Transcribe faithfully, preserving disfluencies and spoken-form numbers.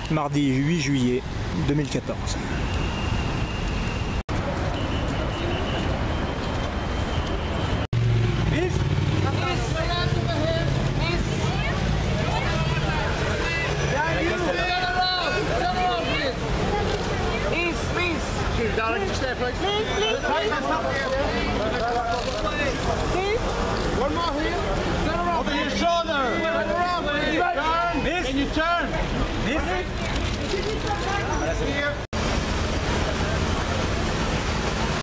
mardi huit juillet deux mille quatorze. Darling, just there, please. Please, please. Please. One more here.